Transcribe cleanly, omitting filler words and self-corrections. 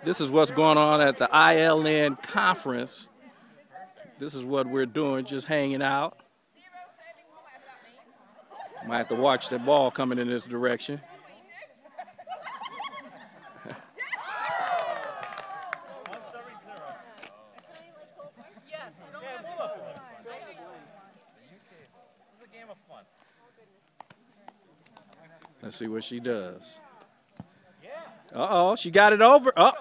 This is what's going on at the ILN conference. This is what we're doing, just hanging out. Might have to watch that ball coming in this direction. Let's see what she does. Uh-oh, she got it over. Oh.